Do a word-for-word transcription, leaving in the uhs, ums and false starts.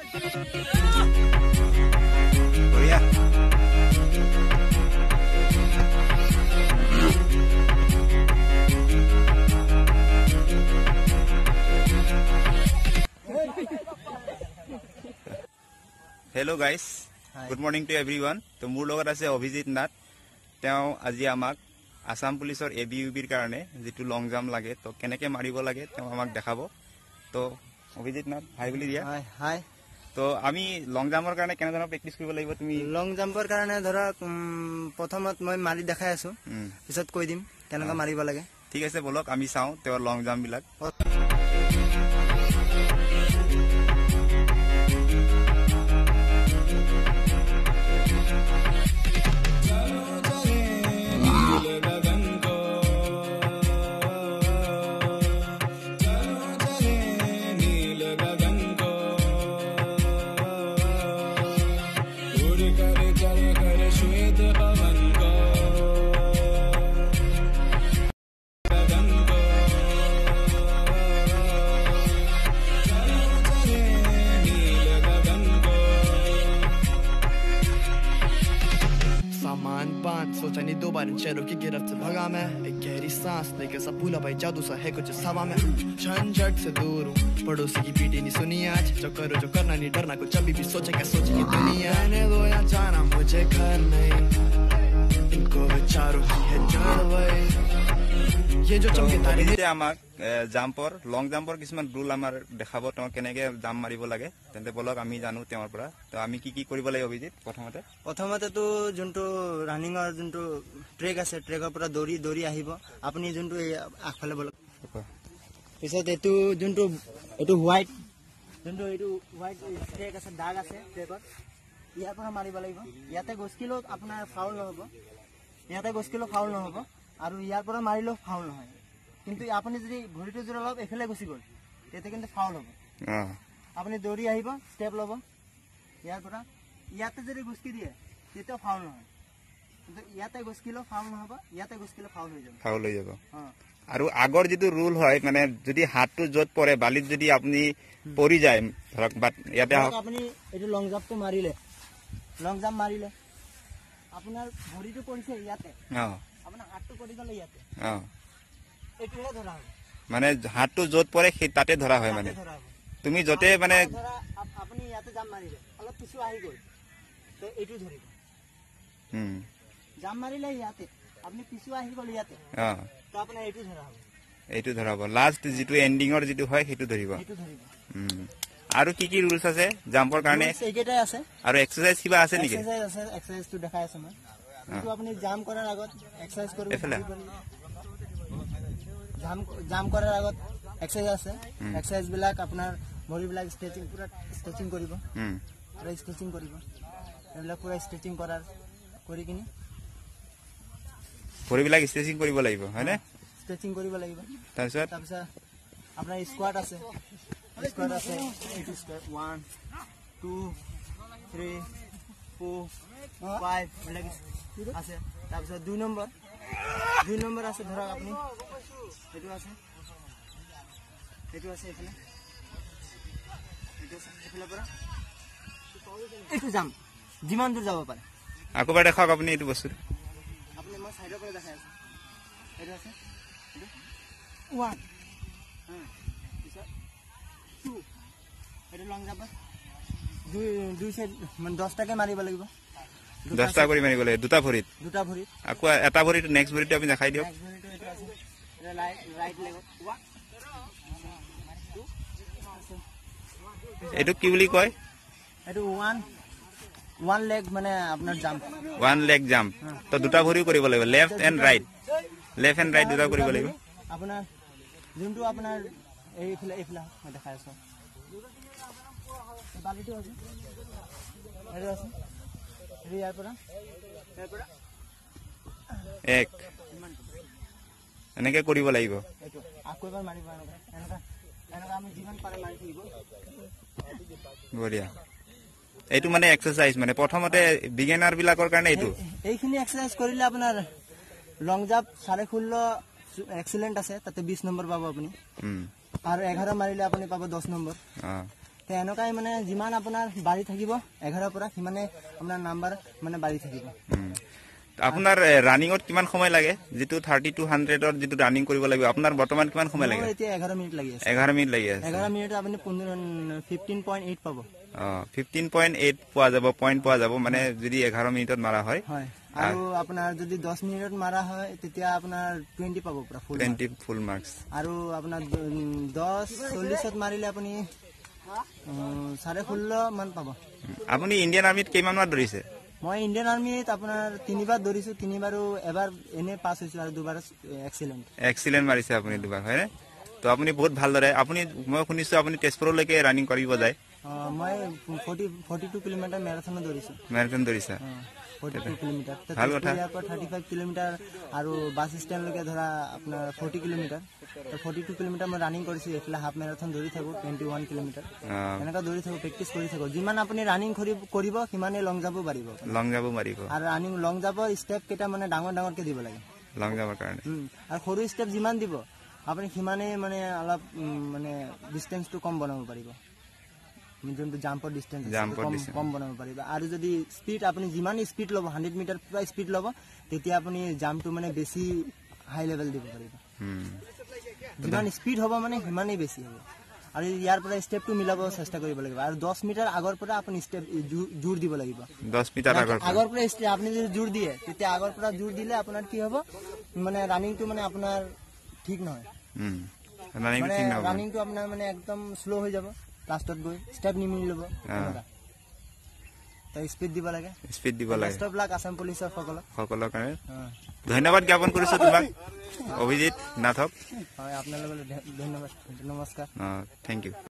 বঢ়িয়া Hello guys, Hi. Good morning to everyone. To মোৰ লগত আছে অভিজিত নাথ তেওঁ আজি আমাক আসাম পুলিচৰ এবিইউবিৰ কাৰণে যেটো লং জাম্প লাগে তো কেনেকে মাৰিব লাগে তেওঁ আমাক দেখাব তো অভিজিত নাথ হাই বুলি দিয়া হাই হাই তো আমি লং জাম্পৰ কাৰণে কেনে ধৰণৰ প্ৰেক্টিস কৰিব লাগিব তুমি লং জাম্পৰ কাৰণে ধৰা প্ৰথমত মই মাৰি দেখাই আছো পিছত কৈ দিম কেনেকৈ মাৰিব লাগে ঠিক আছে বলক আমি চাও তেওঁৰ লং জাম্প বিলাক सोचा नहीं दो बार चलो की गिरफ्त भगा मैं एक गहरी सांस लेकर सब भूला भाई जादू सा है कुछ सवा में झंझट से दूर हूँ पड़ोसी की पीटी नहीं सुनी आज जो करो जो करना नहीं डरना कुछ अभी भी सोचे क्या सोचेगी दुनिया रहने दो या जाना मुझे घर नहीं इनको विचारों की है जड़ वही ये जो चमके तारे আমাক জাম্পৰ লং জাম্পৰ কিছুমান ৰুল আমাৰ দেখাব তো কেনেকে জাম্প মাৰিব লাগে তেন্তে বলক আমি জানো তেওঁৰ পৰা তো আমি কি কি কৰিব লাগে অভিজিত প্ৰথমতে প্ৰথমতে তো যোনটো ৰানিংৰ যোনটো ট্ৰেক আছে ট্ৰেকৰ পৰা দৌৰি দৌৰি আহিব আপুনি যোনটো আগফালে বলক পিছত এটো যোনটো এটো হোৱাইট যোনটো এটো হোৱাইট ট্ৰেক আছে দাগ আছে ট্ৰেকৰ ইয়াৰ পৰা মাৰিব লাগিব ইয়াতে গছকিলো আপোনাৰ ফাউল নহব ইয়াতে গছকিলো ফাউল নহব আৰু ইয়াৰ পৰা মাৰিলো ফাউল নহয় কিন্তু আপুনি যদি ঘড়িটো জোৰা লব এফালে গুছি গল তেতে কিন্তু ফাউল হ'ব আপুনি দৌৰি আহিব স্টেপ লব ইয়াৰ পৰা ইয়াতে যদি গুছকি দিয়ে তেতে ফাউল নহয় কিন্তু ইয়াতে গুছকিলো ফাউল নহব ইয়াতে গুছকিলো ফাউল হৈ যাব ফাউল হৈ যাব আৰু আগৰ যেটো ৰুল হয় মানে যদি হাতটো জত পৰে বালিত যদি আপুনি পৰি যায় ধৰক বাট ইয়াতে আপুনি এটো লং জাম্পটো মাৰিলে লং জাম্প মাৰিলে আপোনাৰ ভৰিটো পৰিছে ইয়াতে অ আপোনাৰ হাতটো পৰি গলে ইয়াতে অ এটোহে ধৰা হয় মানে হাতটো জত পৰে সেই তাতে ধৰা হয় মানে তুমি জতে মানে আপুনি ইয়াতে জাম্প মাৰিলে অলপ পিছু আহি গল তো এটো ধৰিব হুম জাম্প মাৰিলে ইয়াতে আপুনি পিছু আহি গল ইয়াতে অ তো আপোনাৰ এটো ধৰা হ'ব এটো ধৰা হ'ব লাষ্ট যেটো এন্ডিংৰ যেটো হয় হেতু ধৰিব এটো ধৰিব হুম আৰু কি কি ৰুলছ আছে জাম্পৰ কাৰণে এইকেইটাই আছে আৰু এক্সাৰসাইজ কিবা আছে নেকি এক্সাৰসাইজ আছে এক্সাৰসাইজটো দেখাই আছে মই কিন্তু আপুনি জাম্প কৰাৰ আগত এক্সাৰসাইজ কৰিব জাম্প জাম্প কৰাৰ আগত এক্সাৰসাইজ আছে এক্সাৰসাইজ বিলাক আপোনাৰ ভৰি বিলাক ষ্ট্ৰেচিং পুৰা ষ্ট্ৰেচিং কৰিব হুম পুৰা ষ্ট্ৰেচিং কৰিব এইবিলাক পুৰা ষ্ট্ৰেচিং কৰাৰ কৰি কিনি ভৰি বিলাক ষ্ট্ৰেচিং কৰিব লাগিব হয়নে ষ্ট্ৰেচিং কৰিব লাগিব তাৰপিছত তাৰপিছত আপোনাৰ স্কোৱাট আছে স্কোৱাট আছে এইটো squat one two three four five মানে আছে তাৰপিছত দুই নম্বৰ দুই নম্বৰ আছে ধৰক আপুনি এটো আছে এটো আছে এখানে এটো আছে এখানে পৰা এটো জাম যিমান দূৰ যাব পাৰে আকবাৰ দেখাওক আপুনি এটো বস্তু আপুনি মই সাইডৰ পৰা দেখাই আছো এটো আছে one হ্যাঁ পিছত two এটো লং জাম্প দুই দুই সাইড মানে দহ টাকে মাৰিব লাগিব দহটা কৰি মাৰিব লাগে দুটা ভৰিত দুটা ভৰিত আকো এটা ভৰিত নেক্সট ভৰিত আপুনি দেখাই দিয়ক নেক্সট ভৰিটো এটো আছে এটা ৰাইট লেগত one এটো কি বুলি কয় এটো one one leg মানে আপোনাৰ জাম্প one leg jump তো দুটা ভৰিও কৰিব লাগিব left and right left and right দুটা কৰিব লাগিব আপোনাৰ যোনটো আপোনাৰ এইফালে এইফালে মই দেখাই আছো বালিটো আছে এটো আছে ইয়াৰ পৰা ইয়াৰ পৰা এক এনেকে কৰিব লাগিব এটো আকৌ এবাৰ মাৰিব এনেকা এনেকা আমি যিমান পাৰে মাৰি দিব বঢ়িয়া এইটো মানে এক্সাৰসাইজ মানে প্ৰথমতে বিগিনাৰ বিলাকৰ কাৰণে এইটো এইখিনি এক্সাৰসাইজ কৰিলে আপোনাৰ লং জাম্প সাড়ে ষোল্ল এক্সিলেন্ট আছে তাতে বিশ নম্বৰ পাব আপুনি হুম আর এগারো মারিলে আপনি পাবো দশ নম্বর তো এনেকুৱাই মানে যিমান আপোনাৰ বাঢ়ি থাকিব এঘাৰৰ পৰা সিমানে আপোনাৰ নাম্বাৰ মানে বাঢ়ি থাকিব। আপোনাৰ ৰানিঙত কিমান সময় লাগে যেটো থাৰ্টি টু হাণ্ড্ৰেডৰ যেটো ৰানিং কৰিব লাগিব আপোনাৰ বৰ্তমান কিমান সময় লাগে? এতিয়া এঘাৰ মিনিট লাগি আছে। এঘাৰ মিনিট লাগি আছে। এঘাৰ মিনিট আপুনি ফিফটিন পইণ্ট এইট পাব। অ ফিফটিন পইণ্ট এইট পোৱা যাব পইণ্ট পোৱা যাব মানে যদি এঘাৰ মিনিটত মাৰা হয়। হয় আৰু আপোনাৰ যদি দহ মিনিটত মাৰা হয় তেতিয়া আপোনাৰ টুৱেণ্টি পাব পুৰা ফুল টুৱেণ্টি ফুল মাৰ্কস। আৰু আপোনাৰ দহ চল্লিশত মাৰিলে আপুনি চাৰে ষোল্ল মান পাব। আপুনি ইণ্ডিয়ান আৰ্মিত কিমান মাহ দৌৰিছে? মই ইণ্ডিয়ান আৰ্মিত আপোনাৰ তিনিবাৰ দৌৰিছো, তিনিবাৰো এবাৰ এনে পাছ হৈছো আৰু দুবাৰ এক্সিলেন্ট এক্সিলেন্ট মাৰিছে আপুনি দুবাৰ হয়নে? তো আপুনি বহুত ভাল দৰে আপুনি মই শুনিছো আপুনি তেজপুৰলৈকে ৰানিং কৰিব যায়। মই ফৰ্টি ফৰ্টি টু কিলোমিটাৰ মেৰাথনত দৌৰিছো। মেৰাথন দৌৰিছা? Forty two kilometre. ভাল কথা। থাৰ্টি ফাইভ কিলোমিটাৰ আৰু বাছ ষ্টেণ্ডলৈকে ধৰা আপোনাৰ forty kilometre. Forty two kilometre মই ৰানিং কৰিছো। এইফালে হাফ মেৰাথন দৌৰি থাকো টুৱেণ্টি ওৱান কিলোমিটাৰ। এনেকুৱা দৌৰি থাকো, প্ৰেক্টিচ কৰি থাকো। যিমান আপুনি ৰানিং কৰিব সিমানে লং জাম্পো পাৰিব। লং জাম্পো পাৰিব। আৰু ৰানিং লং জাম্পৰ ষ্টেপ কেইটা মানে ডাঙৰ ডাঙৰকে দিব লাগে লং জাম্পৰ কাৰণে। আৰু সৰু ষ্টেপ যিমান দিব আপুনি সিমানে মানে অলপ মানে ডিষ্টেন্সটো কম বনাব পাৰিব। যোনটো জাম্পৰ ডিষ্টেন্স কম বনাব পাৰিব। আৰু যদি স্পীড আপুনি যিমান স্পীড ল'ব হাণ্ড্ৰেড মিটাৰ পুৰা স্পীড ল'ব তেতিয়া আপুনি জাম্পটো মানে বেছি হাই লেভেল দিব পাৰিব। যিমান স্পীড হ'ব মানে সিমানেই বেছি হ'ব। আৰু ইয়াৰ পৰা ষ্টেপটো মিলাব চেষ্টা কৰিব লাগিব। আৰু দহ মিটাৰ আগৰ পৰা আপুনি ষ্টেপ জোৰ দিব লাগিব। দহ মিটাৰ আগৰ আগৰ পৰা আপুনি যদি জোৰ দিয়ে তেতিয়া আগৰ পৰা জোৰ দিলে আপোনাৰ কি হ'ব মানে ৰানিংটো মানে আপোনাৰ ঠিক নহয়। ৰানিংটো আপোনাৰ মানে একদম শ্ল' হৈ যাব। লাষ্টত গৈ ষ্টেপ নিমিলি ল'ব। স্পীড দিব লাগে। স্পীড দিব লাগে। বেষ্ট অফ লাক আসাম পুলিচৰ সকলক সকলৰ কাৰণে ধন্যবাদ জ্ঞাপন কৰিছো তোমাক অভিজিত নাথক। হয় আপোনালোকক ধন্যবাদ, নমস্কাৰ। Thank U.